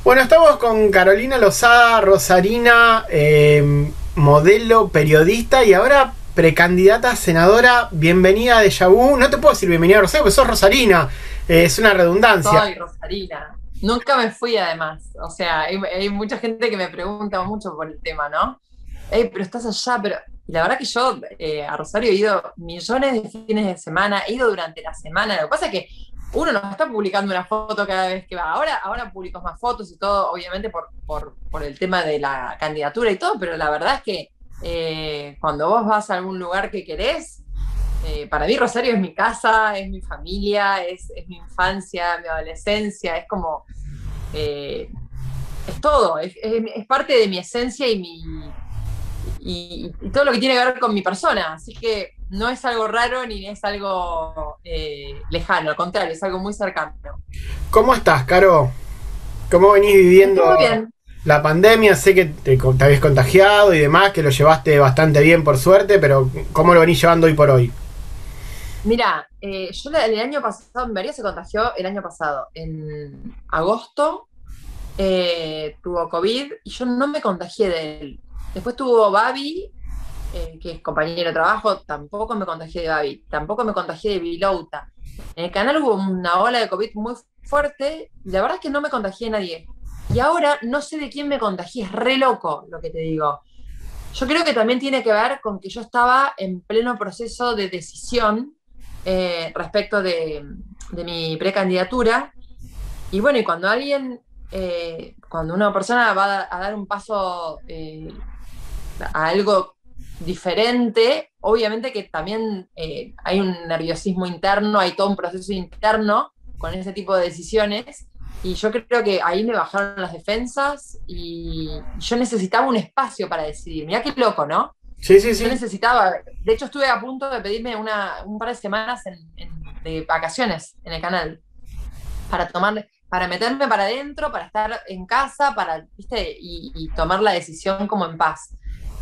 Bueno, estamos con Carolina Lozada, rosarina, modelo, periodista y ahora precandidata a senadora. Bienvenida a Deja Vu. No te puedo decir bienvenida a Rosario porque sos rosarina. Es una redundancia. Soy Rosarina. Nunca me fui además. O sea, hay mucha gente que me pregunta mucho por el tema, ¿no? Pero estás allá, pero... Y la verdad que yo a Rosario he ido millones de fines de semana, he ido durante la semana. Lo que pasa es que uno no está publicando una foto cada vez que va. Ahora publico más fotos y todo, obviamente por el tema de la candidatura y todo, pero la verdad es que cuando vos vas a algún lugar que querés, para mí Rosario es mi casa, es mi familia, es mi infancia, mi adolescencia, es como, eh, es todo, es parte de mi esencia y todo lo que tiene que ver con mi persona, así que no es algo raro ni es algo lejano, al contrario, es algo muy cercano. ¿Cómo estás, Caro? ¿Cómo venís viviendo Estoy muy bien. la pandemia? Sé que te habías contagiado y demás, que lo llevaste bastante bien por suerte, pero ¿cómo lo venís llevando hoy por hoy? Mira, yo el año pasado, mi marido se contagió el año pasado, en agosto, tuvo COVID y yo no me contagié de él. Después tuvo Babi, que es compañero de trabajo, tampoco me contagié de Babi, tampoco me contagié de Vilouta. En el canal hubo una ola de COVID muy fuerte y la verdad es que no me contagié de nadie. Y ahora no sé de quién me contagié, es re loco lo que te digo. Yo creo que también tiene que ver con que yo estaba en pleno proceso de decisión respecto de mi precandidatura. Y bueno, y cuando cuando una persona va a dar un paso a algo diferente, obviamente que también hay un nerviosismo interno, hay todo un proceso interno con ese tipo de decisiones. Y yo creo que ahí me bajaron las defensas y yo necesitaba un espacio para decidir. Mirá qué loco, ¿no? Sí, sí, Yo sí. necesitaba, de hecho estuve a punto de pedirme un par de semanas de vacaciones en el canal para para meterme para adentro, para estar en casa, ¿viste? Y tomar la decisión como en paz.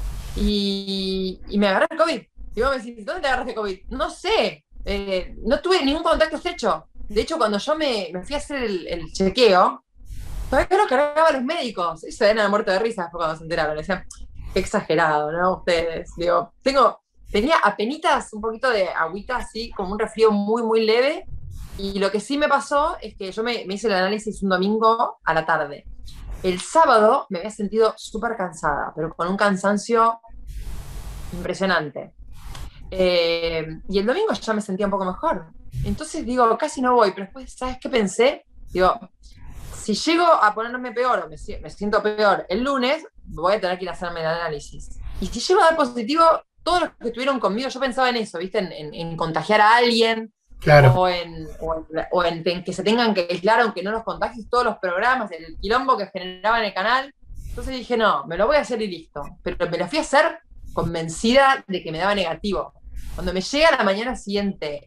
Y me agarré el COVID. Y vos me decís, ¿dónde te agarraste COVID? No sé, no tuve ningún contacto estrecho. De hecho, cuando yo me fui a hacer el chequeo, todavía no cargaba a los médicos. Ellos se habían muerto de risa después cuando se enteraron. Decían, qué exagerado, ¿no? Ustedes. Digo, tenía apenitas un poquito de agüita así, como un resfrío muy, muy leve. Y lo que sí me pasó es que yo me hice el análisis un domingo a la tarde. El sábado me había sentido súper cansada, pero con un cansancio impresionante. Y el domingo ya me sentía un poco mejor. Entonces digo, casi no voy, pero después, ¿sabes qué pensé? Digo, si llego a ponerme peor o me siento peor el lunes, voy a tener que ir a hacerme el análisis. Y si llego a dar positivo, todos los que estuvieron conmigo, yo pensaba en eso, ¿viste? En contagiar a alguien Claro. o en que se tengan que aislar aunque no los contagies todos los programas, el quilombo que generaba en el canal. Entonces dije, no, me lo voy a hacer y listo. Pero me lo fui a hacer convencida de que me daba negativo. Cuando me llega a la mañana siguiente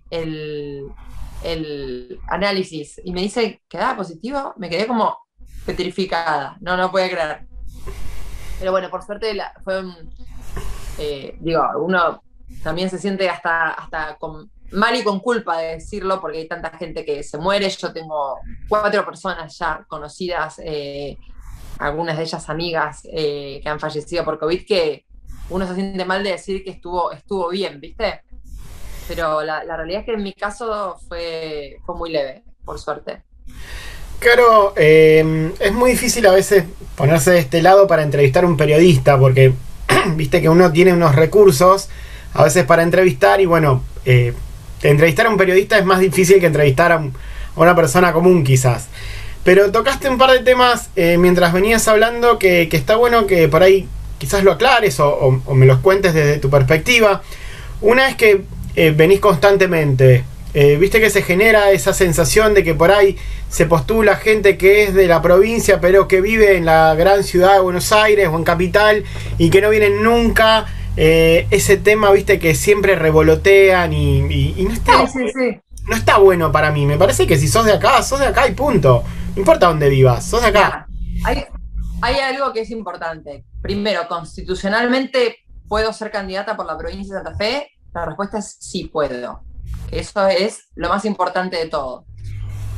el análisis y me dice que daba positivo, me quedé como petrificada. No, no podía creer. Pero bueno, por suerte digo, uno también se siente hasta mal y con culpa de decirlo, porque hay tanta gente que se muere. Yo tengo 4 personas ya conocidas, algunas de ellas amigas, que han fallecido por COVID, que uno se siente mal de decir que estuvo bien, ¿viste? Pero la realidad es que en mi caso fue muy leve, por suerte. Claro, es muy difícil a veces ponerse de este lado para entrevistar a un periodista, porque viste que uno tiene unos recursos a veces para entrevistar y bueno, entrevistar a un periodista es más difícil que entrevistar a una persona común quizás. Pero tocaste un par de temas mientras venías hablando que está bueno que por ahí quizás lo aclares o me los cuentes desde tu perspectiva. Una es que venís constantemente. Viste que se genera esa sensación de que por ahí se postula gente que es de la provincia pero que vive en la gran ciudad de Buenos Aires o en Capital y que no vienen nunca. Ese tema, viste, que siempre revolotean y Sí, sí, sí. no está bueno para mí. Me parece que si sos de acá y punto. No importa dónde vivas, sos de acá. Mira, hay algo que es importante. Primero, constitucionalmente, ¿puedo ser candidata por la provincia de Santa Fe? La respuesta es sí puedo. Que eso es lo más importante de todo.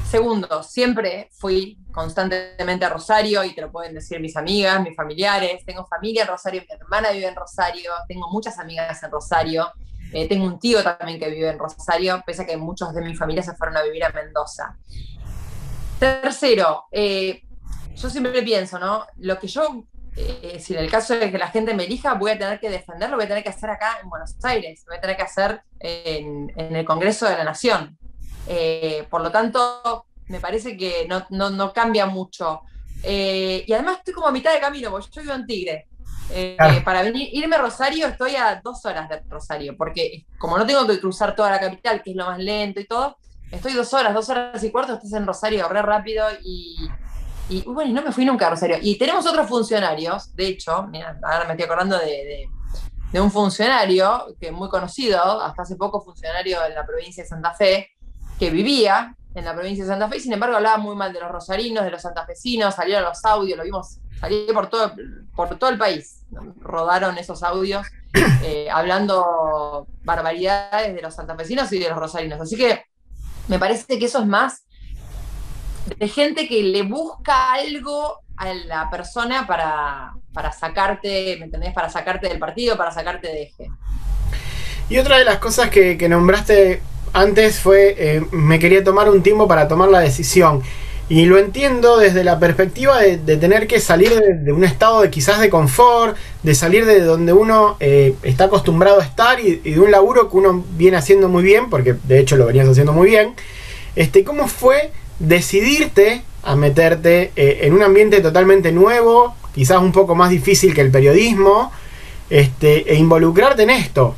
Segundo, siempre fui constantemente a Rosario, y te lo pueden decir mis amigas, mis familiares. Tengo familia en Rosario, mi hermana vive en Rosario, tengo muchas amigas en Rosario, tengo un tío también que vive en Rosario, pese a que muchos de mi familia se fueron a vivir a Mendoza. Tercero, yo siempre pienso, ¿no? Lo que yo, si en el caso de que la gente me elija, voy a tener que defenderlo, voy a tener que hacer acá en Buenos Aires, voy a tener que hacer en el Congreso de la Nación. Por lo tanto, me parece que no cambia mucho. Y además estoy como a mitad de camino, porque yo vivo en Tigre. Claro. Para irme a Rosario estoy a 2 horas de Rosario, porque como no tengo que cruzar toda la capital, que es lo más lento y todo, estoy 2 horas y cuarto, estás en Rosario, re rápido, y bueno, y no me fui nunca a Rosario. Y tenemos otros funcionarios, de hecho, mira, ahora me estoy acordando de un funcionario que es muy conocido, hasta hace poco funcionario en la provincia de Santa Fe, que vivía en la provincia de Santa Fe, y sin embargo hablaba muy mal de los rosarinos, de los santafesinos, salieron los audios, lo vimos salir por todo el país, rodaron esos audios hablando barbaridades de los santafesinos y de los rosarinos. Así que me parece que eso es más de gente que le busca algo a la persona para sacarte, ¿me entendés? Para sacarte del partido, para sacarte de eje. Y otra de las cosas que nombraste antes fue, me quería tomar un tiempo para tomar la decisión. Y lo entiendo desde la perspectiva de tener que salir de un estado de quizás de confort, de salir de donde uno está acostumbrado a estar y de un laburo que uno viene haciendo muy bien, porque de hecho lo venías haciendo muy bien. ¿Cómo fue decidirte a meterte en un ambiente totalmente nuevo, quizás un poco más difícil que el periodismo, e involucrarte en esto?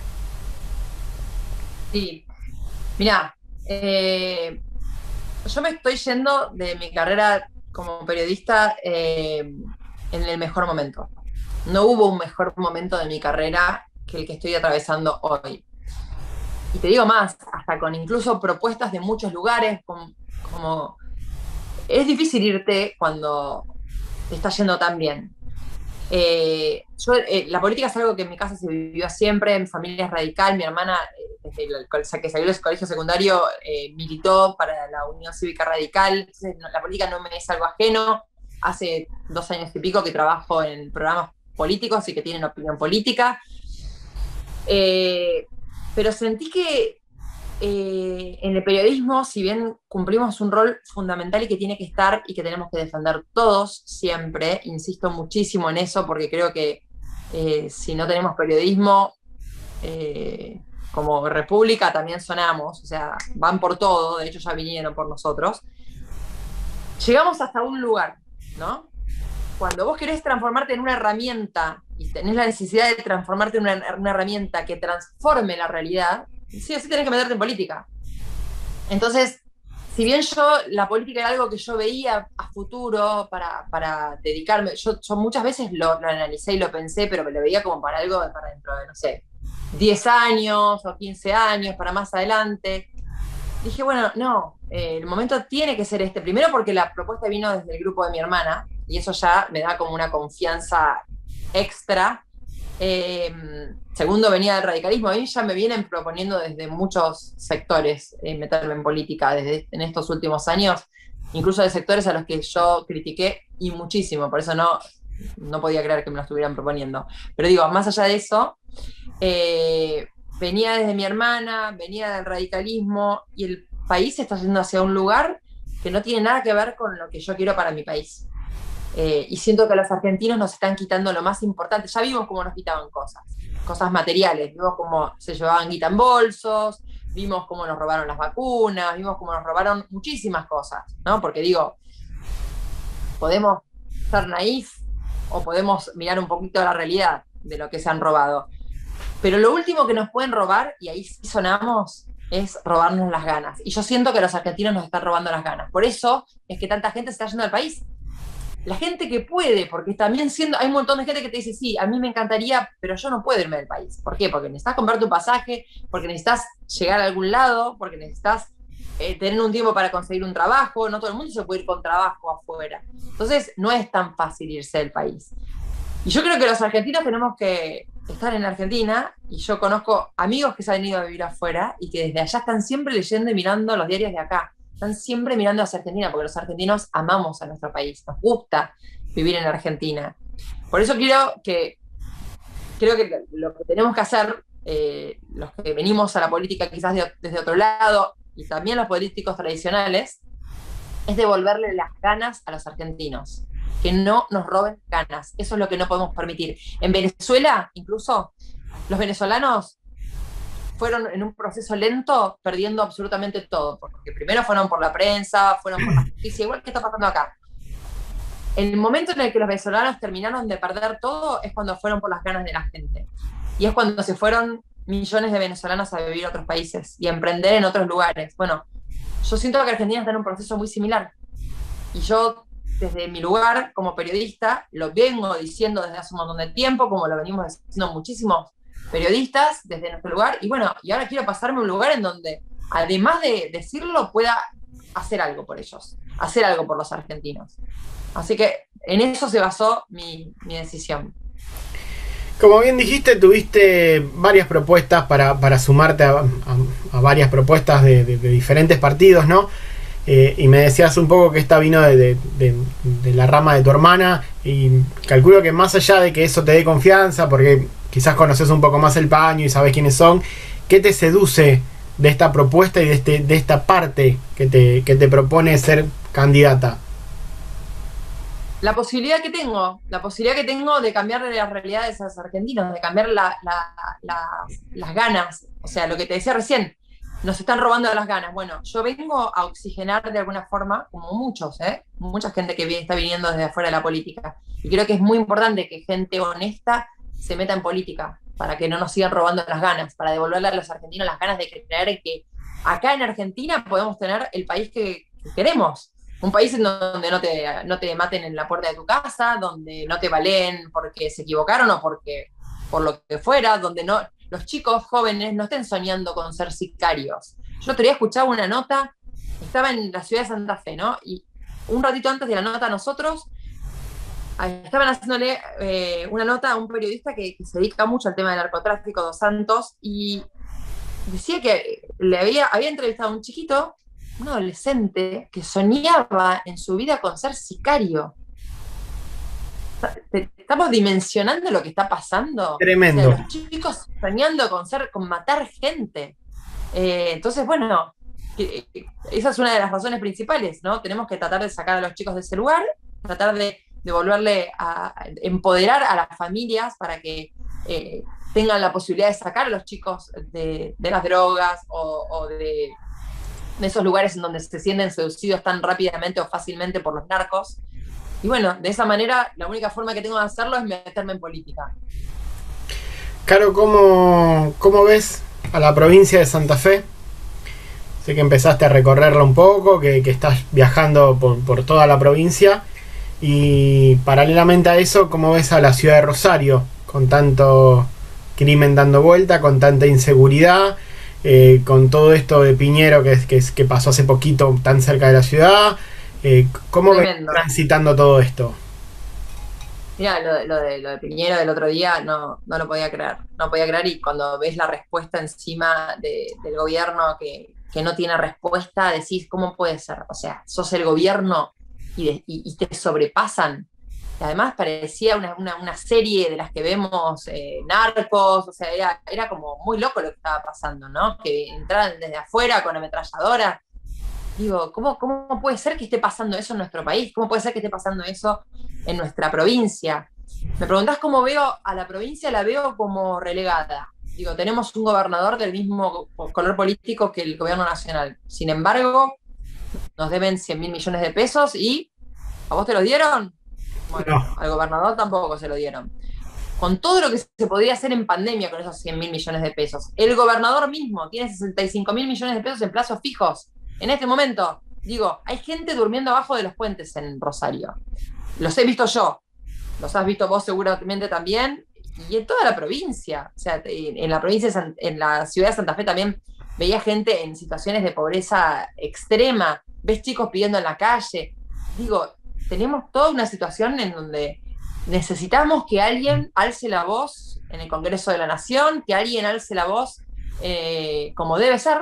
Sí, mirá, yo me estoy yendo de mi carrera como periodista en el mejor momento. No hubo un mejor momento de mi carrera que el que estoy atravesando hoy. Y te digo más, hasta con incluso propuestas de muchos lugares, como es difícil irte cuando te está yendo tan bien. La política es algo que en mi casa se vivió siempre, mi familia es radical, mi hermana, desde que salió del colegio secundario, militó para la Unión Cívica Radical, entonces la política no me es algo ajeno. Hace 2 años y pico que trabajo en programas políticos y que tienen opinión política. Pero sentí que en el periodismo, si bien cumplimos un rol fundamental y que tiene que estar y que tenemos que defender todos siempre, insisto muchísimo en eso porque creo que si no tenemos periodismo, como república también sonamos, o sea, van por todo, de hecho ya vinieron por nosotros. Llegamos hasta un lugar, ¿no? Cuando vos querés transformarte en una herramienta y tenés la necesidad de transformarte en una herramienta que transforme la realidad, sí o sí tenés que meterte en política. Entonces, si bien la política era algo que yo veía a futuro para dedicarme, yo muchas veces lo analicé y lo pensé, pero me lo veía como para algo para dentro de, no sé, 10 años o 15 años, para más adelante. Dije, bueno, no, el momento tiene que ser este. Primero porque la propuesta vino desde el grupo de mi hermana, y eso ya me da como una confianza extra. Segundo, venía del radicalismo. A mí ya me vienen proponiendo desde muchos sectores meterme en política en estos últimos años, incluso de sectores a los que yo critiqué y muchísimo, por eso no podía creer que me lo estuvieran proponiendo. Pero digo, más allá de eso, venía desde mi hermana, venía del radicalismo, y el país se está yendo hacia un lugar que no tiene nada que ver con lo que yo quiero para mi país. Y siento que los argentinos nos están quitando lo más importante. Ya vimos cómo nos quitaban cosas materiales, vimos cómo se llevaban guita en bolsos, vimos cómo nos robaron las vacunas, vimos cómo nos robaron muchísimas cosas, ¿no? Porque digo, podemos ser naif o podemos mirar un poquito la realidad de lo que se han robado. Pero lo último que nos pueden robar, y ahí sí sonamos, es robarnos las ganas. Y yo siento que los argentinos nos están robando las ganas. Por eso es que tanta gente se está yendo del país. La gente que puede, porque también hay un montón de gente que te dice, sí, a mí me encantaría, pero yo no puedo irme del país. ¿Por qué? Porque necesitas comprar tu pasaje, porque necesitas llegar a algún lado, porque necesitas tener un tiempo para conseguir un trabajo. No todo el mundo se puede ir con trabajo afuera. Entonces, no es tan fácil irse del país. Y yo creo que los argentinos tenemos que estar en Argentina, y yo conozco amigos que se han ido a vivir afuera y que desde allá están siempre leyendo y mirando los diarios de acá. están siempre mirando hacia Argentina, porque los argentinos amamos a nuestro país, nos gusta vivir en Argentina. Por eso creo que lo que tenemos que hacer, los que venimos a la política quizás desde otro lado, y también los políticos tradicionales, es devolverle las ganas a los argentinos, que no nos roben ganas. Eso es lo que no podemos permitir. En Venezuela, incluso, los venezolanos fueron en un proceso lento perdiendo absolutamente todo, porque primero fueron por la prensa, fueron por la justicia, igual que está pasando acá. El momento en el que los venezolanos terminaron de perder todo es cuando fueron por las ganas de la gente. Y es cuando se fueron millones de venezolanos a vivir a otros países y a emprender en otros lugares. Bueno, yo siento que Argentina está en un proceso muy similar. Y yo, desde mi lugar como periodista, lo vengo diciendo desde hace un montón de tiempo, como lo venimos diciendo muchísimos periodistas desde nuestro lugar. Y bueno, y ahora quiero pasarme a un lugar en donde, además de decirlo, pueda hacer algo por ellos, hacer algo por los argentinos. Así que en eso se basó mi decisión. Como bien dijiste, tuviste varias propuestas para sumarte a varias propuestas de diferentes partidos, ¿no? Y me decías un poco que esta vino de la rama de tu hermana, y calculo que más allá de que eso te dé confianza, porque quizás conoces un poco más el paño y sabes quiénes son, ¿qué te seduce de esta propuesta y de esta parte que te propone ser candidata? La posibilidad que tengo de cambiar las realidades a los argentinos, de cambiar las ganas, o sea, lo que te decía recién, nos están robando las ganas. Bueno, yo vengo a oxigenar de alguna forma, como mucha gente que está viniendo desde afuera de la política, y creo que es muy importante que gente honesta se meta en política, para que no nos sigan robando las ganas, para devolverle a los argentinos las ganas de creer que acá en Argentina podemos tener el país que queremos. Un país en donde no te maten en la puerta de tu casa, donde no te baleen porque se equivocaron o por lo que fuera, donde los chicos jóvenes no estén soñando con ser sicarios. Yo otro día escuchaba una nota, estaba en la ciudad de Santa Fe, ¿no? Y un ratito antes de la nota nosotros estaban haciéndole una nota a un periodista que se dedica mucho al tema del narcotráfico, Dos Santos, y decía que había entrevistado a un chiquito, un adolescente, que soñaba en su vida con ser sicario. ¿Estamos dimensionando lo que está pasando? Tremendo. O sea, los chicos soñando con matar gente. Entonces, bueno, esa es una de las razones principales, ¿no? Tenemos que tratar de sacar a los chicos de ese lugar, tratar de volverle a empoderar a las familias para que tengan la posibilidad de sacar a los chicos de las drogas o de esos lugares en donde se sienten seducidos tan rápidamente o fácilmente por los narcos. Y bueno, de esa manera, la única forma que tengo de hacerlo es meterme en política. Caro, ¿cómo ves a la provincia de Santa Fe? Sé que empezaste a recorrerla un poco, que estás viajando por toda la provincia. Y paralelamente a eso, ¿cómo ves a la ciudad de Rosario? Con tanto crimen dando vuelta, con tanta inseguridad, con todo esto de Piñero que pasó hace poquito tan cerca de la ciudad. ¿Cómo ves transitando todo esto? Mira, lo de Piñero del otro día no lo podía creer. No podía creer, y cuando ves la respuesta encima del gobierno que no tiene respuesta, decís, ¿cómo puede ser? O sea, sos el gobierno y te sobrepasan. Y además parecía una serie de las que vemos, narcos, o sea, era como muy loco lo que estaba pasando, ¿no? Que entraran desde afuera con ametralladora. Digo, ¿cómo puede ser que esté pasando eso en nuestro país? ¿Cómo puede ser que esté pasando eso en nuestra provincia? Me preguntás cómo veo a la provincia, la veo como relegada. Digo, tenemos un gobernador del mismo color político que el gobierno nacional. Sin embargo, nos deben 100.000 millones de pesos y ¿a vos te los dieron? Bueno, no. Al gobernador tampoco se lo dieron. Con todo lo que se podría hacer en pandemia con esos 100.000 millones de pesos. El gobernador mismo tiene 65.000 millones de pesos en plazos fijos. En este momento, digo, hay gente durmiendo abajo de los puentes en Rosario. Los he visto yo. Los has visto vos seguramente también. Y en toda la provincia. O sea, en la provincia, en la ciudad de Santa Fe también veía gente en situaciones de pobreza extrema. Ves chicos pidiendo en la calle. Digo, tenemos toda una situación en donde necesitamos que alguien alce la voz en el Congreso de la Nación, que alguien alce la voz como debe ser,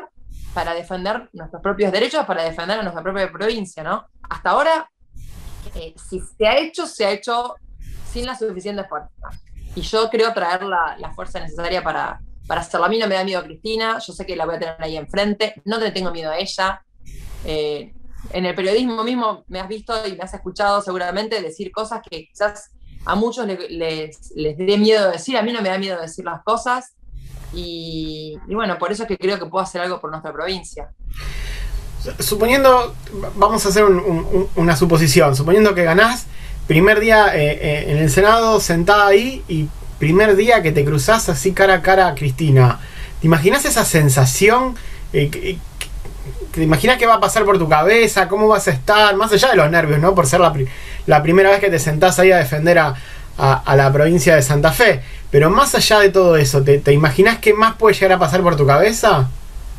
para defender nuestros propios derechos, para defender a nuestra propia provincia, ¿no? Hasta ahora, si se ha hecho sin la suficiente fuerza. Y yo creo traer la fuerza necesaria para hacerlo. A mí no me da miedo Cristina, yo sé que la voy a tener ahí enfrente, no le tengo miedo a ella. En el periodismo mismo me has visto y me has escuchado seguramente decir cosas que quizás a muchos les dé miedo decir, a mí no me da miedo decir las cosas. Y bueno, por eso es que creo que puedo hacer algo por nuestra provincia. Suponiendo, vamos a hacer una suposición, suponiendo que ganás, primer día en el Senado, sentada ahí, y primer día que te cruzás así cara a cara a Cristina, ¿te imaginas esa sensación? ¿Te imaginas qué va a pasar por tu cabeza? ¿Cómo vas a estar? Más allá de los nervios, ¿no? Por ser la primera vez que te sentás ahí a defender a la provincia de Santa Fe. Pero más allá de todo eso, ¿te imaginas qué más puede llegar a pasar por tu cabeza?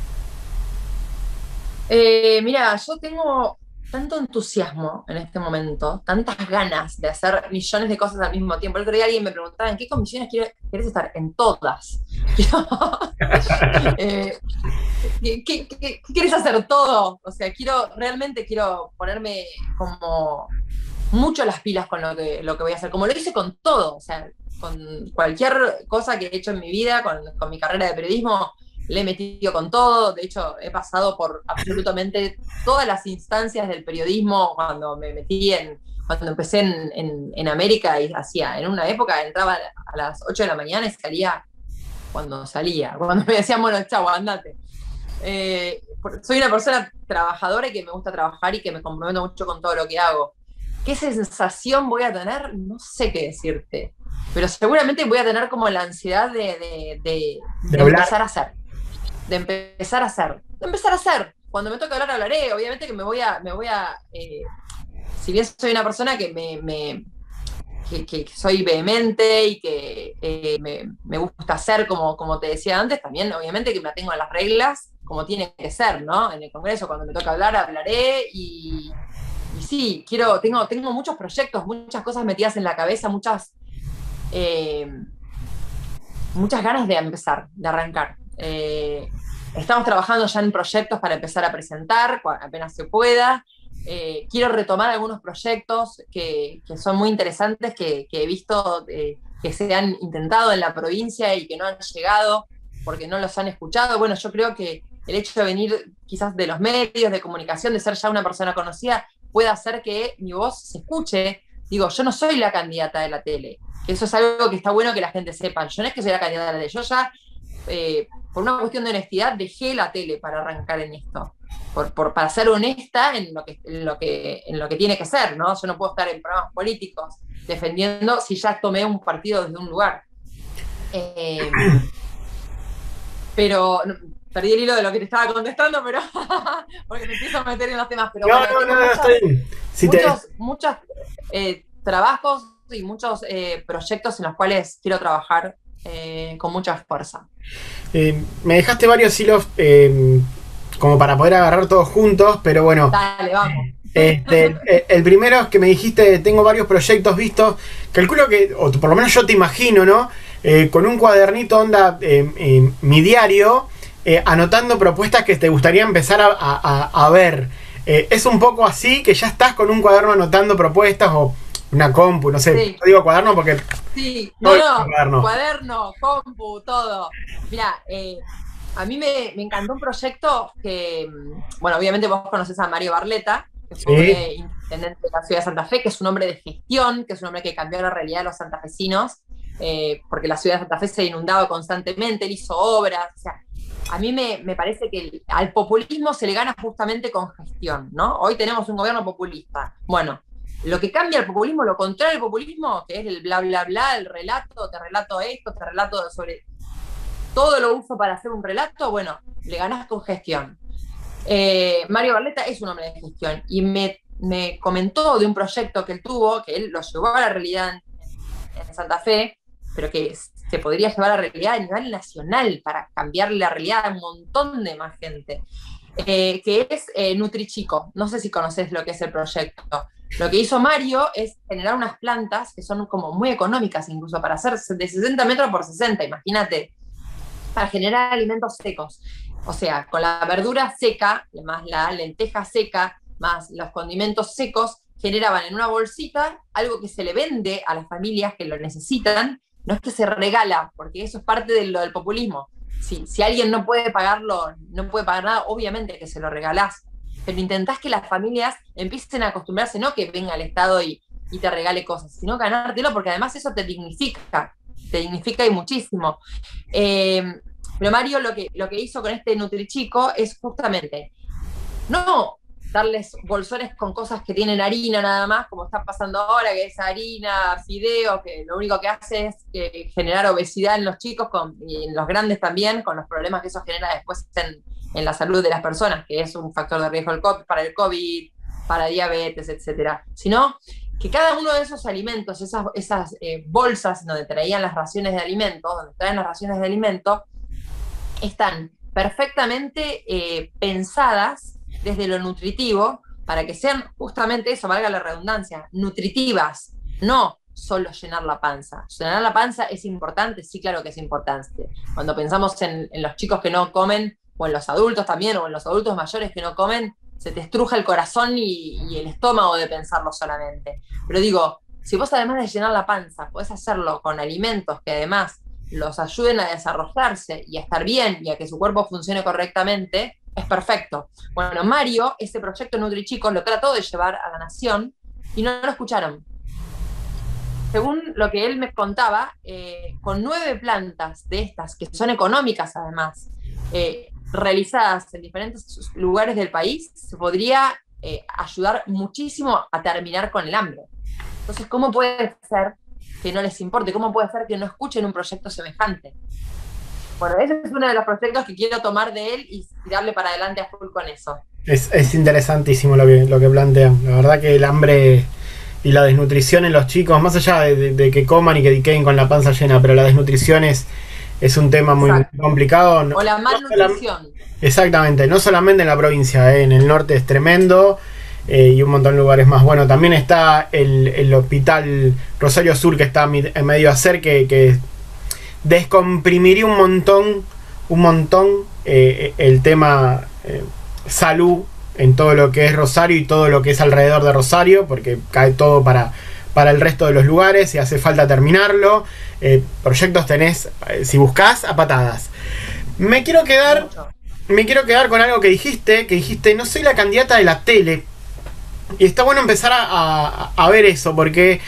Mira, yo tengo tanto entusiasmo en este momento, tantas ganas de hacer millones de cosas al mismo tiempo. El otro día alguien me preguntaba, ¿en qué comisiones querés estar? En todas. ¿Qué querés hacer todo? O sea, realmente quiero ponerme como mucho las pilas con lo que voy a hacer, como lo hice con todo, o sea, con cualquier cosa que he hecho en mi vida, con mi carrera de periodismo, le he metido con todo. De hecho, he pasado por absolutamente todas las instancias del periodismo cuando me metí cuando empecé en América, y en una época entraba a las 8 de la mañana y salía cuando me decían, bueno, chau, andate. Soy una persona trabajadora y que me gusta trabajar y que me comprometo mucho con todo lo que hago. ¿Qué sensación voy a tener? No sé qué decirte, pero seguramente voy a tener como la ansiedad de empezar a hacer. De empezar a hacer. Cuando me toque hablar, hablaré. Obviamente que me voy a si bien soy una persona que que soy vehemente y que me gusta hacer, como te decía antes, también obviamente que me atengo a las reglas como tiene que ser, ¿no? En el Congreso, cuando me toca hablar, hablaré. Y sí, tengo muchos proyectos, muchas cosas metidas en la cabeza, muchas ganas de empezar, de arrancar. Estamos trabajando ya en proyectos para empezar a presentar, apenas se pueda. Quiero retomar algunos proyectos que son muy interesantes, que he visto que se han intentado en la provincia y que no han llegado porque no los han escuchado. Bueno, yo creo que el hecho de venir quizás de los medios de comunicación, de ser ya una persona conocida, puede hacer que mi voz se escuche. Digo, yo no soy la candidata de la tele. Eso es algo que está bueno que la gente sepa. Yo no es que soy la candidata de la tele. Yo ya, por una cuestión de honestidad, dejé la tele para arrancar en esto. Para ser honesta en lo que tiene que ser, ¿no? Yo no puedo estar en programas políticos defendiendo si ya tomé un partido desde un lugar. Pero perdí el hilo de lo que te estaba contestando, pero porque me empiezo a meter en los temas. Pero muchos trabajos y muchos proyectos en los cuales quiero trabajar con mucha fuerza. Me dejaste varios hilos como para poder agarrar todos juntos, pero bueno. Dale, vamos. El primero es que me dijiste, tengo varios proyectos vistos. Calculo que, o por lo menos yo te imagino, ¿no? Con un cuadernito onda mi diario, anotando propuestas que te gustaría empezar a ver. Es un poco así, que ya estás con un cuaderno anotando propuestas o una compu, no sé. Sí. No digo cuaderno porque... Sí, cuaderno, compu, todo. Mira, a mí me encantó un proyecto que, bueno, obviamente vos conocés a Mario Barletta, que fue intendente de la ciudad de Santa Fe, que es un hombre de gestión, que es un hombre que cambió la realidad de los santafesinos, porque la ciudad de Santa Fe se inundaba constantemente, él hizo obras. O sea, a mí me parece que al populismo se le gana justamente con gestión, ¿no? Hoy tenemos un gobierno populista. Bueno, lo que cambia el populismo, lo contrario al populismo, que es el bla, bla, bla, el relato, te relato esto, te relato sobre... Todo lo uso para hacer un relato, bueno, le ganás con gestión. Mario Barletta es un hombre de gestión y me comentó de un proyecto que él tuvo, que él lo llevó a la realidad en Santa Fe, pero que se podría llevar a la realidad a nivel nacional para cambiarle la realidad a un montón de más gente, que es Nutrichico. No sé si conoces lo que es el proyecto. Lo que hizo Mario es generar unas plantas que son como muy económicas, incluso para hacer de 60 metros por 60, imagínate, para generar alimentos secos. O sea, con la verdura seca, más la lenteja seca, más los condimentos secos, generaban en una bolsita algo que se le vende a las familias que lo necesitan, no es que se regala, porque eso es parte de lo del populismo. Si alguien no puede pagarlo, no puede pagar nada, obviamente que se lo regalás, pero intentás que las familias empiecen a acostumbrarse, no que venga el Estado y te regale cosas, sino ganártelo, porque además eso te dignifica y muchísimo. Eh, pero Mario lo que hizo con este Nutrichico es justamente no darles bolsones con cosas que tienen harina nada más, como está pasando ahora, que es harina, fideo, que lo único que hace es generar obesidad en los chicos y en los grandes también, con los problemas que eso genera después en la salud de las personas, que es un factor de riesgo para el COVID, para diabetes, etcétera. Sino que cada uno de esos alimentos, esas bolsas donde traían las raciones de alimentos, donde traen las raciones de alimentos, están perfectamente pensadas desde lo nutritivo para que sean justamente eso, valga la redundancia, nutritivas, no solo llenar la panza. Llenar la panza es importante, sí, claro que es importante. Cuando pensamos en los chicos que no comen, o en los adultos también, o en los adultos mayores que no comen, se te estruja el corazón y el estómago de pensarlo solamente. Pero digo, si vos además de llenar la panza, podés hacerlo con alimentos que además los ayuden a desarrollarse y a estar bien y a que su cuerpo funcione correctamente, es perfecto. Bueno, Mario, ese proyecto NutriChicos lo trató de llevar a la nación y no lo escucharon. Según lo que él me contaba, con 9 plantas de estas, que son económicas además, realizadas en diferentes lugares del país, se podría ayudar muchísimo a terminar con el hambre. Entonces, ¿cómo puede ser que no les importe? ¿Cómo puede ser que no escuchen un proyecto semejante? Bueno, ese es uno de los proyectos que quiero tomar de él y darle para adelante a full con eso. Es interesantísimo lo que plantean. La verdad que el hambre y la desnutrición en los chicos, más allá de que coman y que queden con la panza llena, pero la desnutrición es un tema muy complicado. O la malnutrición. Exactamente, no solamente en la provincia, en el norte es tremendo. Y un montón de lugares más. Bueno, también está el hospital Rosario Sur, que está en medio de hacer, que descomprimiría un montón el tema salud en todo lo que es Rosario y todo lo que es alrededor de Rosario, porque cae todo para el resto de los lugares y hace falta terminarlo. Proyectos tenés, si buscás, a patadas. Me quiero quedar con algo que dijiste, no soy la candidata de la tele. Y está bueno empezar a ver eso, porque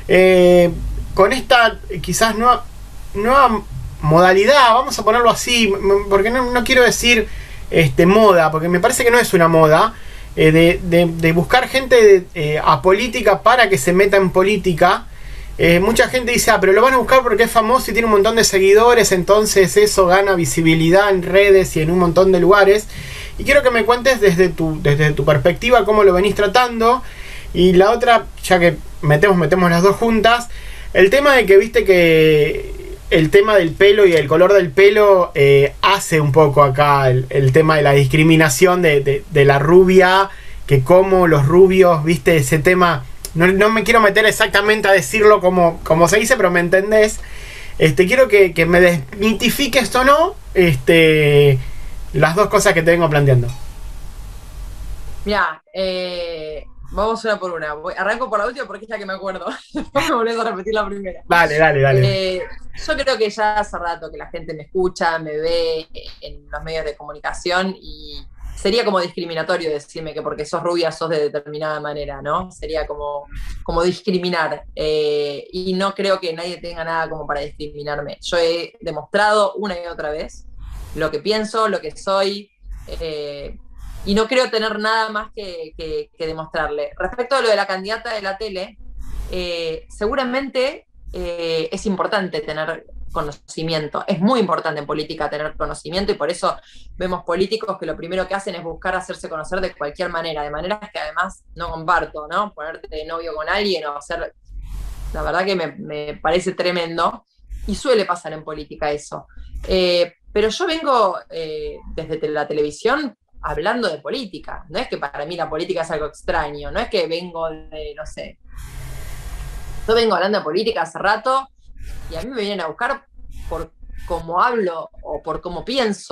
con esta quizás nueva modalidad, vamos a ponerlo así, porque no quiero decir moda, porque me parece que no es una moda, de buscar gente apolítica para que se meta en política. Mucha gente dice, pero lo van a buscar porque es famoso y tiene un montón de seguidores, entonces eso gana visibilidad en redes y en un montón de lugares. Y quiero que me cuentes desde tu perspectiva cómo lo venís tratando. Y la otra, ya que metemos las dos juntas, el tema de que viste que el tema del pelo y el color del pelo hace un poco acá el tema de la discriminación de la rubia, que como los rubios, viste, ese tema. No me quiero meter exactamente a decirlo como se dice, pero me entendés. Quiero que me desmitifiques o no las dos cosas que te vengo planteando. Mirá, vamos una por una. Arranco por la última porque es la que me acuerdo. Después me volvés a repetir la primera. Dale. Yo creo que ya hace rato que la gente me escucha, me ve en los medios de comunicación y sería como discriminatorio decirme que porque sos rubia sos de determinada manera, ¿no? Sería como discriminar. Y no creo que nadie tenga nada como para discriminarme. Yo he demostrado una y otra vez lo que pienso, lo que soy, y no creo tener nada más que demostrarle. Respecto a lo de la candidata de la tele, seguramente es importante tener conocimiento. Es muy importante en política tener conocimiento y por eso vemos políticos que lo primero que hacen es buscar hacerse conocer de cualquier manera, de maneras que además no comparto, ¿no? Ponerte de novio con alguien o hacer... La verdad que me parece tremendo y suele pasar en política eso. Pero yo vengo desde la televisión hablando de política. No es que para mí la política es algo extraño, no es que vengo de, no sé. Yo vengo hablando de política hace rato y a mí me vienen a buscar por cómo hablo o por cómo pienso.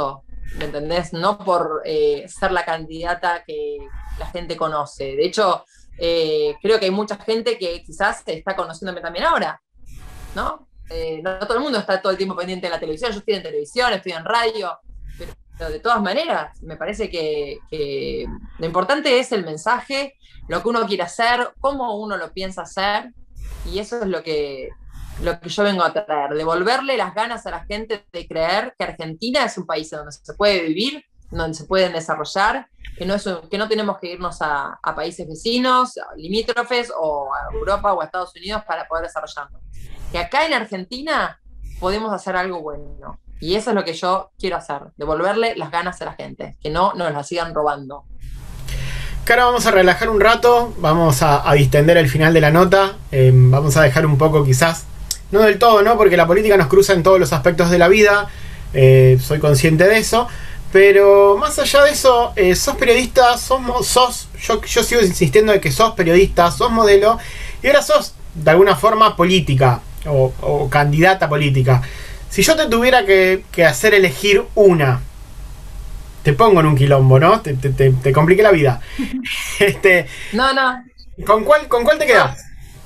¿me entendés? No por ser la candidata que la gente conoce. De hecho, creo que hay mucha gente que quizás está conociéndome también ahora, ¿no? No todo el mundo está todo el tiempo pendiente de la televisión. Yo estoy en televisión, estoy en radio, pero de todas maneras, me parece que lo importante es el mensaje, lo que uno quiere hacer, cómo uno lo piensa hacer, y eso es lo que yo vengo a traer, devolverle las ganas a la gente de creer que Argentina es un país donde se puede vivir, donde se pueden desarrollar, que no tenemos que irnos a países vecinos, limítrofes, o a Europa o a Estados Unidos para poder desarrollarnos. Que acá en Argentina podemos hacer algo bueno. Y eso es lo que yo quiero hacer, devolverle las ganas a la gente, que no nos las sigan robando. Ahora vamos a relajar un rato, vamos a distender el final de la nota, vamos a dejar un poco quizás, no del todo, ¿no? Porque la política nos cruza en todos los aspectos de la vida, soy consciente de eso, pero más allá de eso, sos periodista, yo sigo insistiendo de que sos periodista, sos modelo, y ahora sos de alguna forma política, o candidata política. Si yo te tuviera que hacer elegir una, te pongo en un quilombo, ¿no? Te compliqué la vida. No. ¿Con cuál te quedas?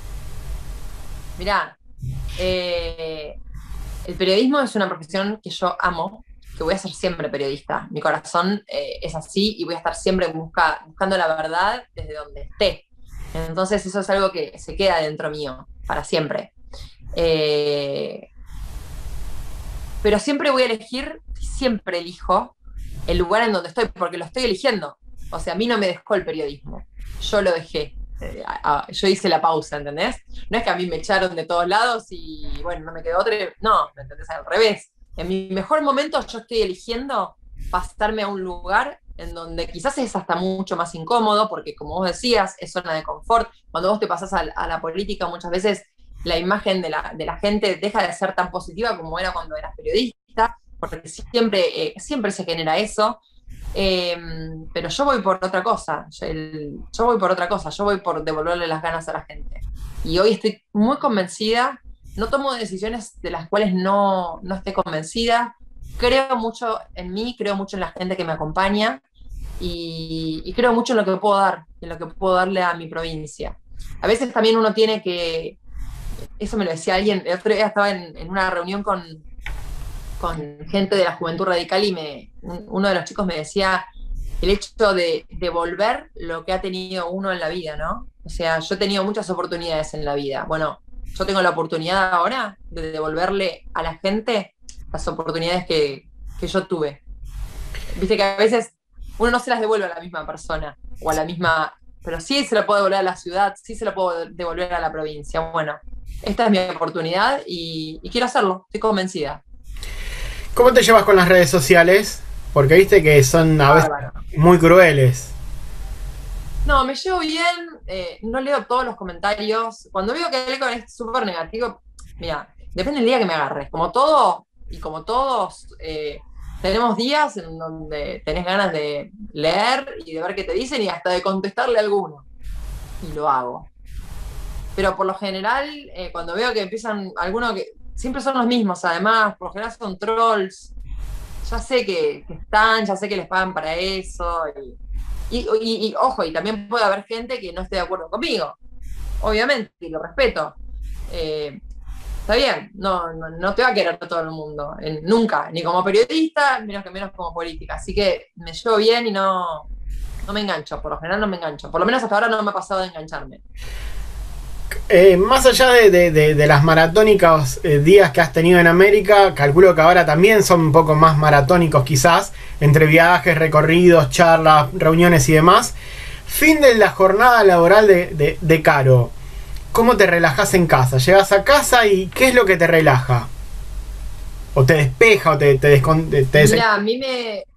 Mirá, el periodismo es una profesión que yo amo, que voy a ser siempre periodista. Mi corazón es así y voy a estar siempre buscando la verdad desde donde esté. Entonces eso es algo que se queda dentro mío, para siempre. Pero siempre elijo el lugar en donde estoy, porque lo estoy eligiendo. O sea, a mí no me dejó el periodismo, yo lo dejé. Yo hice la pausa, ¿entendés? No es que a mí me echaron de todos lados y bueno, no me quedó otra. No, ¿me entendés? Al revés. En mi mejor momento yo estoy eligiendo pasarme a un lugar en donde quizás es hasta mucho más incómodo, porque como vos decías, es zona de confort. Cuando vos te pasás a la política, muchas veces la imagen de la gente deja de ser tan positiva como era cuando eras periodista, porque siempre se genera eso. Pero yo voy por otra cosa, yo voy por devolverle las ganas a la gente. Y hoy estoy muy convencida, no tomo decisiones de las cuales no esté convencida, creo mucho en mí, creo mucho en la gente que me acompaña y creo mucho en lo que puedo dar, en lo que puedo darle a mi provincia. A veces también uno tiene que, eso me lo decía alguien, el otro día estaba en una reunión con gente de la Juventud Radical y uno de los chicos me decía el hecho de devolver lo que ha tenido uno en la vida, ¿no? O sea, yo he tenido muchas oportunidades en la vida. Bueno, yo tengo la oportunidad ahora de devolverle a la gente las oportunidades que yo tuve. Viste que a veces uno no se las devuelve a la misma persona o a la misma, pero sí se lo puedo devolver a la ciudad, sí se lo puedo devolver a la provincia. Bueno, esta es mi oportunidad y quiero hacerlo, estoy convencida. ¿Cómo te llevas con las redes sociales? Porque viste que son a veces muy crueles. No, me llevo bien, no leo todos los comentarios. Cuando veo que algo es súper negativo, mira, depende del día que me agarres. Como todo, y como todos, tenemos días en donde tenés ganas de leer y de ver qué te dicen y hasta de contestarle a alguno. Y lo hago. Pero por lo general, cuando veo que empiezan algunos que siempre son los mismos, además, por lo general son trolls. Ya sé que están, ya sé que les pagan para eso. Y ojo, y también puede haber gente que no esté de acuerdo conmigo. Obviamente, y lo respeto. Está bien, no te va a querer todo el mundo. Nunca, ni como periodista, menos como política. Así que me llevo bien y no me engancho. Por lo general no me engancho. Por lo menos hasta ahora no me ha pasado de engancharme. Más allá de las maratónicos días que has tenido en América, calculo que ahora también son un poco más maratónicos quizás, entre viajes, recorridos, charlas, reuniones y demás. Fin de la jornada laboral de Caro. ¿Cómo te relajás en casa? Llegas a casa y ¿qué es lo que te relaja? ¿O te despeja o te Mira, a mí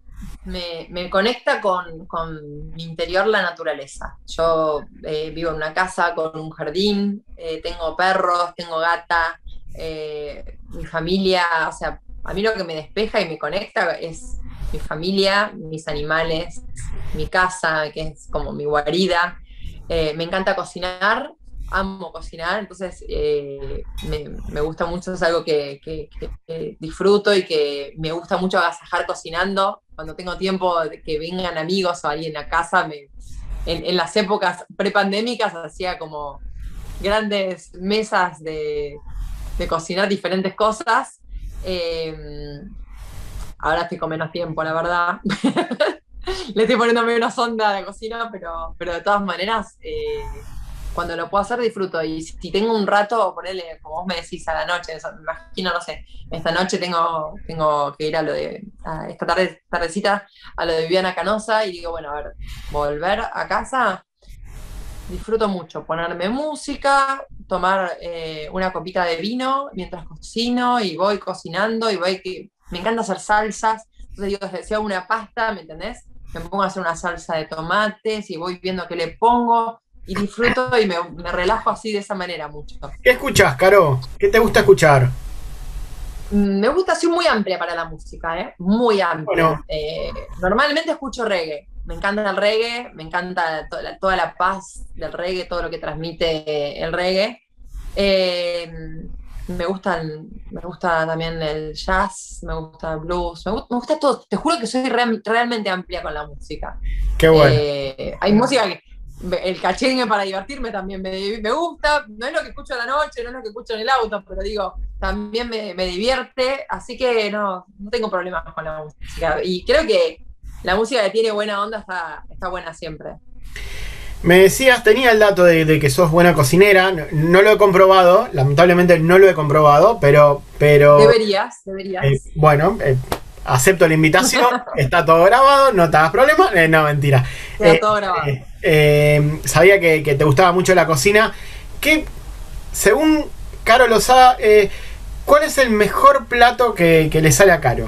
me conecta con mi interior la naturaleza. Yo vivo en una casa con un jardín, tengo perros, tengo gata, mi familia, o sea, a mí lo que me despeja y me conecta es mi familia, mis animales, mi casa, que es como mi guarida. Me encanta cocinar, amo cocinar, entonces me gusta mucho, es algo que disfruto y que me gusta mucho agasajar cocinando. cuando tengo tiempo de que vengan amigos o alguien a casa, en las épocas prepandémicas hacía como grandes mesas de cocinar diferentes cosas. Ahora estoy con menos tiempo, la verdad. Le estoy poniendo menos onda a la cocina, pero de todas maneras, cuando lo puedo hacer disfruto. Y si tengo un rato, ponerle, como vos me decís, a la noche, me imagino, no sé, esta noche tengo que ir a lo de, esta tardecita, a lo de Viviana Canosa, y digo, bueno, a ver, volver a casa, disfruto mucho, ponerme música, tomar una copita de vino mientras cocino, y voy cocinando, y voy que me encanta hacer salsas. Entonces digo, si hago una pasta, ¿me entendés? Me pongo a hacer una salsa de tomates y voy viendo qué le pongo y disfruto y me relajo así de esa manera mucho. ¿Qué escuchás, Caro? ¿Qué te gusta escuchar? Me gusta, soy muy amplia para la música, ¿eh? Muy amplia. Bueno, Normalmente escucho reggae. Me encanta el reggae, me encanta toda la paz del reggae, todo lo que transmite el reggae. Eh, me gusta también el jazz, me gusta el blues, me gusta todo. Te juro que soy realmente amplia con la música. qué bueno. Hay música que el cachengue para divertirme también me gusta, no es lo que escucho a la noche, no es lo que escucho en el auto, pero digo, también me divierte, así que no tengo problemas con la música. Y creo que la música que tiene buena onda está buena siempre. Me decías, tenía el dato de que sos buena cocinera, no, no lo he comprobado, lamentablemente no lo he comprobado, pero Deberías. bueno, acepto la invitación, está todo grabado, no te hagas problema, no, mentira. Queda todo grabado. Sabía que te gustaba mucho la cocina. ¿Qué, según Caro Lozada, cuál es el mejor plato que le sale a Caro?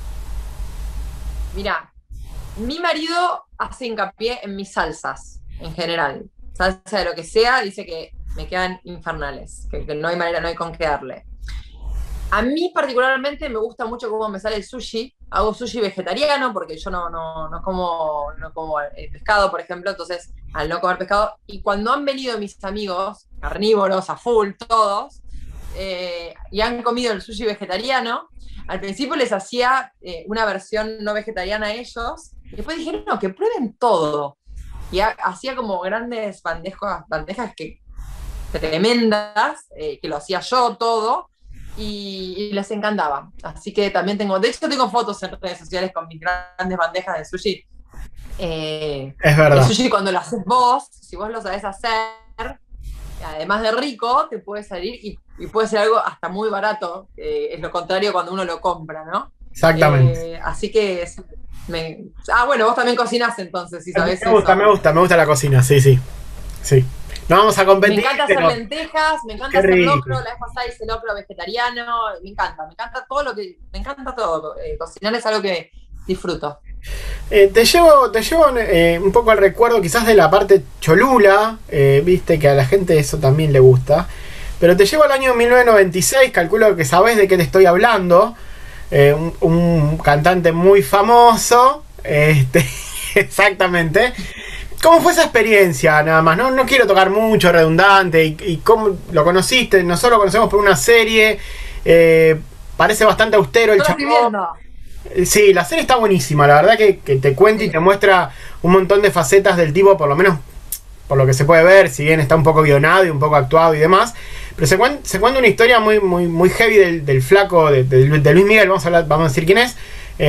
Mira, mi marido hace hincapié en mis salsas, en general. Salsa de lo que sea, dice que me quedan infernales, que no hay manera, no hay con qué darle. A mí particularmente me gusta mucho cómo me sale el sushi. Hago sushi vegetariano porque yo no como pescado, por ejemplo, entonces al no comer pescado. Y cuando han venido mis amigos, carnívoros a full, todos, y han comido el sushi vegetariano, al principio les hacía una versión no vegetariana a ellos, y después dijeron, no, que prueben todo. Y hacía como grandes bandejas que, tremendas, que lo hacía yo todo, y les encantaba. Así que también de hecho tengo fotos en redes sociales con mis grandes bandejas de sushi. Es El verdad. sushi cuando lo haces vos, si vos lo sabés hacer, además de rico, te puede salir y puede ser algo hasta muy barato. Es lo contrario cuando uno lo compra, ¿no? Exactamente. Así que bueno, vos también cocinás entonces, si sabés eso. Me gusta la cocina, sí, sí. Sí. No vamos a Me competir, encanta hacer pero lentejas, me encanta qué hacer rico. locro, la vez pasada hice locro vegetariano, me encanta todo me encanta todo. Cocinar es algo que disfruto. Te llevo un poco al recuerdo quizás de la parte cholula, viste que a la gente eso también le gusta, pero te llevo al año 1996, calculo que sabés de qué te estoy hablando, un cantante muy famoso, exactamente. ¿Cómo fue esa experiencia? Nada más, no quiero tocar mucho, redundante, y cómo lo conociste. Nosotros lo conocemos por una serie, parece bastante austero el Yo lo estoy chabón. viendo. Sí, la serie está buenísima, la verdad que te cuenta y Sí. te muestra un montón de facetas del tipo, por lo menos por lo que se puede ver, si bien está un poco guionado y un poco actuado y demás, pero se cuenta una historia muy heavy del flaco de Luis Miguel, vamos a decir quién es,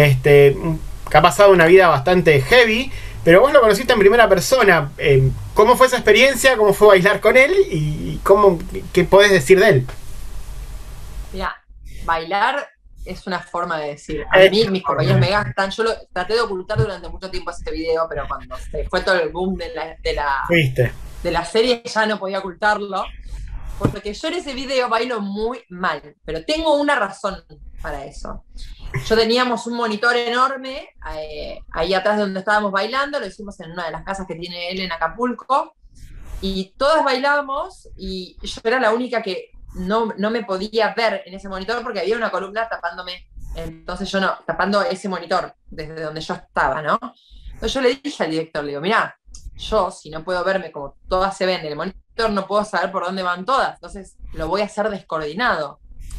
que ha pasado una vida bastante heavy, pero vos lo conociste en primera persona. ¿Cómo fue esa experiencia? ¿Cómo fue bailar con él? ¿Y qué podés decir de él? Mira, bailar es una forma de decir. A mí, mis compañeros me gastan. Yo traté de ocultar durante mucho tiempo ese video, pero cuando se fue todo el boom ¿Viste? de la serie ya no podía ocultarlo. Porque yo en ese video bailo muy mal, pero tengo una razón para eso. Teníamos un monitor enorme ahí atrás de donde estábamos bailando, lo hicimos en una de las casas que tiene él en Acapulco, y todas bailábamos, y yo era la única que no me podía ver en ese monitor porque había una columna tapándome, entonces tapando ese monitor desde donde yo estaba, ¿no? Entonces yo le dije al director, le digo, mirá, yo si no puedo verme como todas se ven en el monitor, no puedo saber por dónde van todas, entonces lo voy a hacer descoordinado.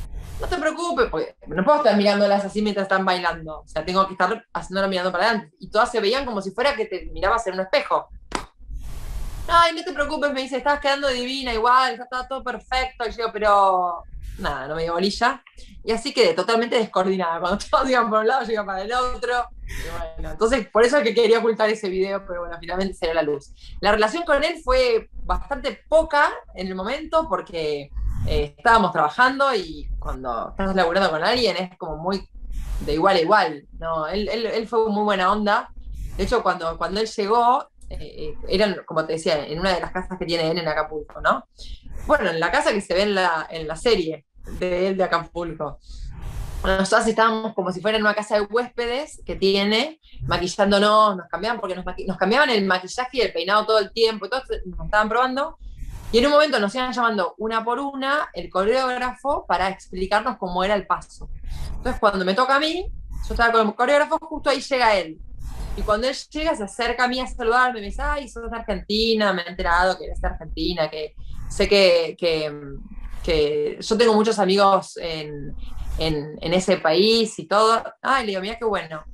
no te preocupes, porque no puedo estar mirándolas así mientras están bailando. O sea, tengo que estar haciéndolo mirando para adelante. Y todas se veían como si fuera que te mirabas en un espejo. Ay, no te preocupes, me dice, estabas quedando divina igual, está todo perfecto. Y yo, pero nada, no me dio bolilla. Y así quedé totalmente descoordinada. Cuando todos iban por un lado, yo iba para el otro. Y bueno, entonces por eso es que quería ocultar ese video, pero bueno, finalmente salió a la luz. La relación con él fue bastante poca en el momento porque estábamos trabajando y cuando estás laburando con alguien es como muy de igual a igual. No, él fue muy buena onda. De hecho, cuando él llegó, eran, como te decía, en una de las casas que tiene él en Acapulco, ¿no? Bueno, en la casa que se ve en la serie de él de Acapulco. Nosotros estábamos como si fuera en una casa de huéspedes que tiene, maquillándonos, nos cambiaban, porque nos cambiaban el maquillaje y el peinado todo el tiempo, y todo, nos estaban probando. Y en un momento nos iban llamando una por una el coreógrafo para explicarnos cómo era el paso. Entonces, cuando me toca a mí, yo estaba con el coreógrafo, justo ahí llega él. Y cuando él llega, se acerca a mí a saludarme, me dice, ay, sos de Argentina, me he enterado que eres de Argentina, que sé que yo tengo muchos amigos en ese país y todo. Ay, le digo, mira qué bueno.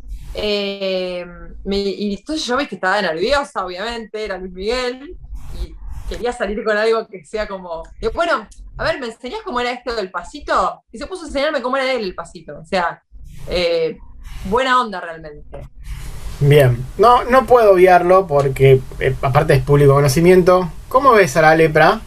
Y entonces yo vi que estaba nerviosa, obviamente, era Luis Miguel, y quería salir con algo que sea como, bueno, a ver, ¿me enseñás cómo era esto del pasito? Y se puso a enseñarme cómo era él el pasito. O sea, buena onda realmente. Bien, no puedo obviarlo porque aparte es público conocimiento. ¿Cómo ves a la lepra?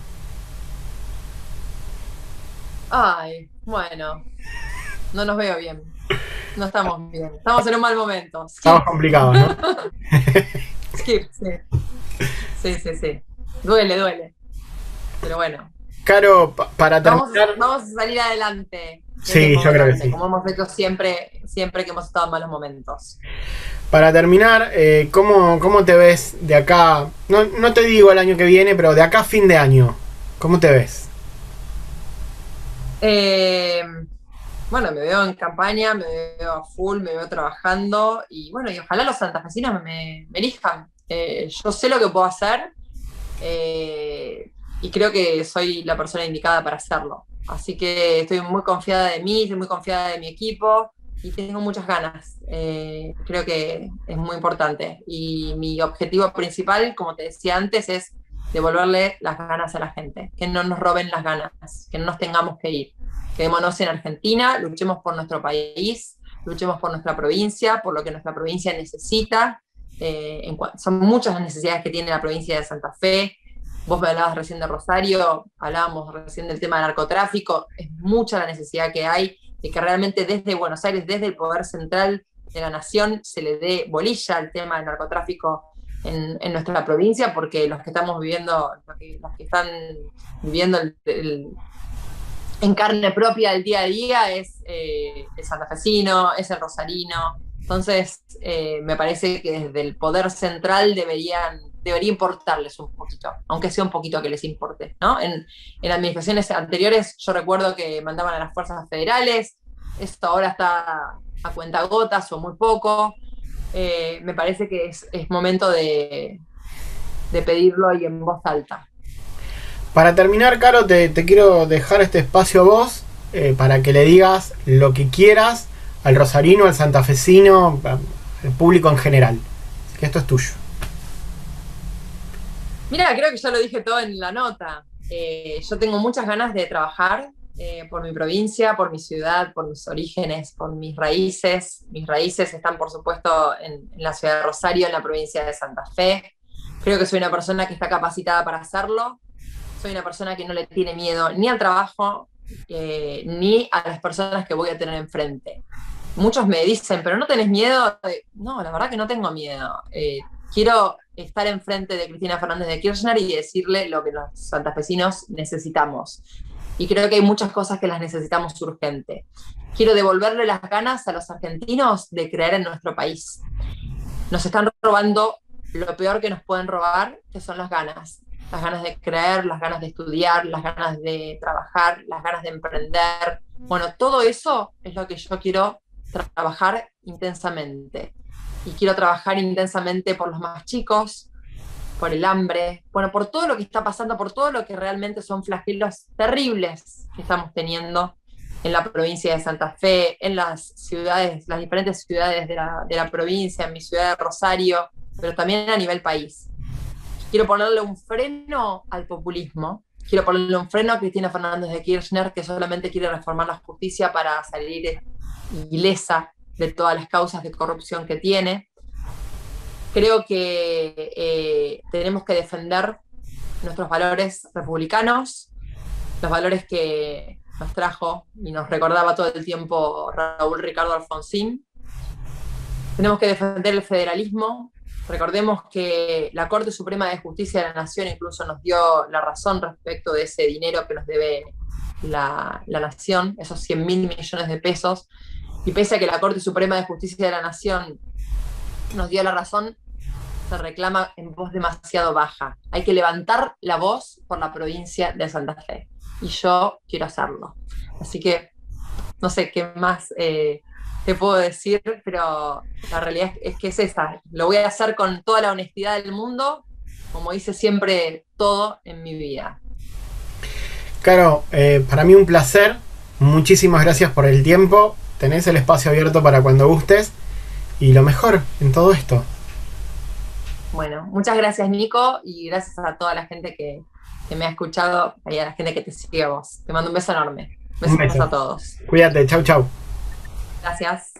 Ay, bueno, no nos veo bien. No estamos bien. Estamos en un mal momento. Estamos Skip. complicados, ¿no? Skip, sí. Sí, sí, sí. Duele, duele. Pero bueno. Caro, para terminar. Vamos a salir adelante. Que es lo Sí, yo creo que importante, sí. como hemos hecho siempre que hemos estado en malos momentos. Para terminar, ¿cómo te ves de acá? No te digo el año que viene, pero de acá a fin de año. ¿Cómo te ves? Eh, bueno, me veo en campaña, me veo a full, me veo trabajando y bueno, y ojalá los santafesinos me elijan. Yo sé lo que puedo hacer y creo que soy la persona indicada para hacerlo. Así que estoy muy confiada de mí, estoy muy confiada de mi equipo y tengo muchas ganas. Creo que es muy importante. Y mi objetivo principal, como te decía antes, es devolverle las ganas a la gente, que no nos roben las ganas, que no nos tengamos que ir. Quedémonos en Argentina, luchemos por nuestro país, luchemos por nuestra provincia, por lo que nuestra provincia necesita. Son muchas las necesidades que tiene la provincia de Santa Fe. Vos me hablabas recién de Rosario, hablábamos recién del tema del narcotráfico, es mucha la necesidad que hay de que realmente desde Buenos Aires, desde el poder central de la nación, se le dé bolilla al tema del narcotráfico en nuestra provincia, porque los que estamos viviendo, los que están viviendo en carne propia el día a día es el santafesino, es el rosarino. Entonces, me parece que desde el poder central debería importarles un poquito, aunque sea un poquito que les importe, ¿no? En administraciones anteriores yo recuerdo que mandaban a las fuerzas federales, esto ahora está a cuentagotas o muy poco. Me parece que es momento de pedirlo y en voz alta. Para terminar, Caro, te quiero dejar este espacio a vos para que le digas lo que quieras al rosarino, al santafesino, al público en general. Así que esto es tuyo. Mira, creo que ya lo dije todo en la nota. Yo tengo muchas ganas de trabajar por mi provincia, por mi ciudad, por mis orígenes, por mis raíces. Mis raíces están, por supuesto, en la ciudad de Rosario, en la provincia de Santa Fe. Creo que soy una persona que está capacitada para hacerlo. Soy una persona que no le tiene miedo ni al trabajo, ni a las personas que voy a tener enfrente. Muchos me dicen, pero ¿no tenés miedo? No, la verdad que no tengo miedo. Quiero estar enfrente de Cristina Fernández de Kirchner y decirle lo que los santafesinos necesitamos. Y creo que hay muchas cosas que las necesitamos urgente. Quiero devolverle las ganas a los argentinos de creer en nuestro país. Nos están robando lo peor que nos pueden robar, que son las ganas de creer, las ganas de estudiar, las ganas de trabajar, las ganas de emprender. Bueno, todo eso es lo que yo quiero trabajar intensamente. Y quiero trabajar intensamente por los más chicos, por el hambre, bueno, por todo lo que está pasando, por todo lo que realmente son flagelos terribles que estamos teniendo. en la provincia de Santa Fe, en las ciudades, las diferentes ciudades de la provincia, en mi ciudad de Rosario, pero también a nivel país. Quiero ponerle un freno al populismo, quiero ponerle un freno a Cristina Fernández de Kirchner, que solamente quiere reformar la justicia para salir ilesa de todas las causas de corrupción que tiene. Creo que tenemos que defender nuestros valores republicanos, los valores que nos trajo y nos recordaba todo el tiempo Raúl Ricardo Alfonsín. Tenemos que defender el federalismo. Recordemos que la Corte Suprema de Justicia de la Nación incluso nos dio la razón respecto de ese dinero que nos debe la Nación, esos 100.000 millones de pesos. Y pese a que la Corte Suprema de Justicia de la Nación nos dio la razón, se reclama en voz demasiado baja. Hay que levantar la voz por la provincia de Santa Fe. Y yo quiero hacerlo. Así que no sé qué más te puedo decir, pero la realidad es que es esa. Lo voy a hacer con toda la honestidad del mundo, como hice siempre todo en mi vida. Caro, para mí un placer. Muchísimas gracias por el tiempo. Tenés el espacio abierto para cuando gustes. Y lo mejor en todo esto. Bueno, muchas gracias, Nico, y gracias a toda la gente que me ha escuchado y a la gente que te sigue a vos. Te mando un beso enorme. Un Besos beso a todos. Cuídate, chau chau. Gracias.